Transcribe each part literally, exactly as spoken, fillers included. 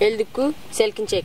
Элдикүү селкинчек.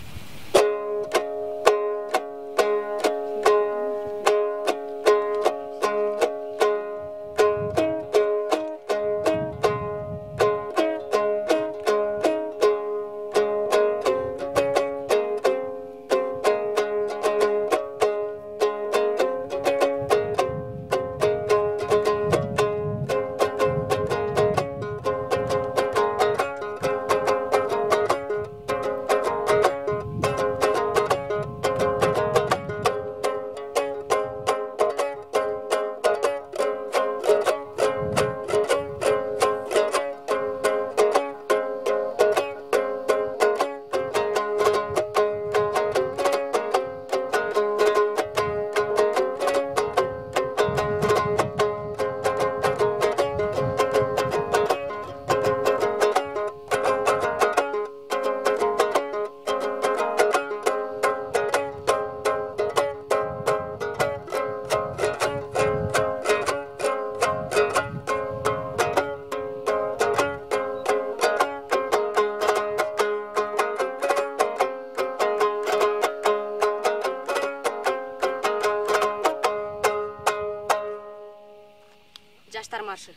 Жаштар маршы.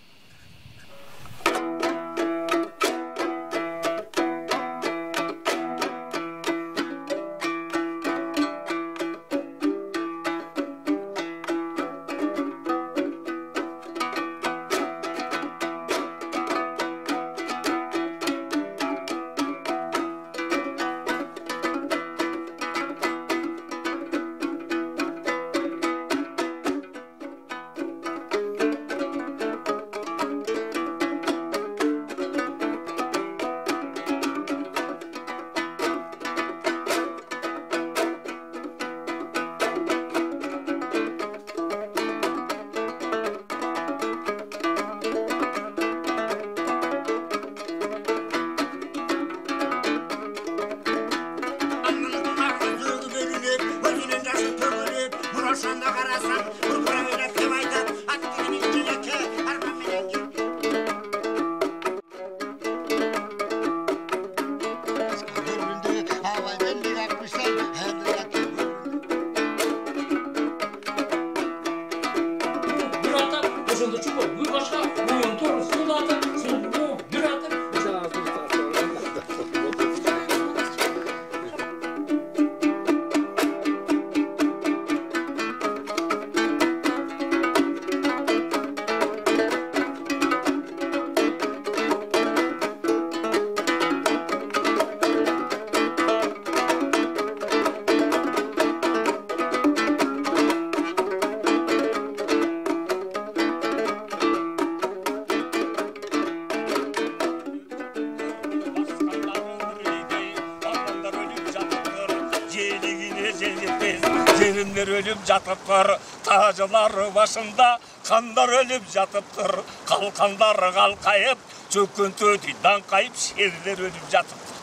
Келінler өліп жатыптыр, тажылары башында, қандар өліп жатыптыр, қалқандары қалқайып, чөккен төтейдан қайып, шерлер өліп жатыптыр.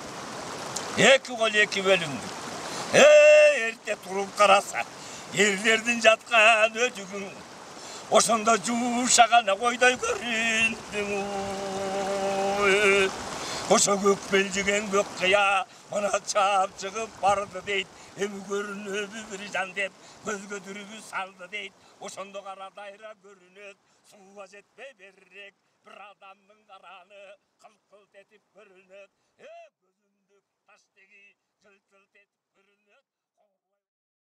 Екі қол екі бөлімді. Ей, ерте тұрып қараса, ерлердің жатқан өтігін, осында жуышағана қойдай көріндің. Оша көк белжіген көк қия, мына чап шығып барды дейді, емі көрінөбі бір жан деп, көзге дүрігі салды дейді, ошондо қарадайра көрінөд, суға жетпей берірек, бір адамның қараны қылт-қылт етіп көрінөд, е көзіндік таш деген.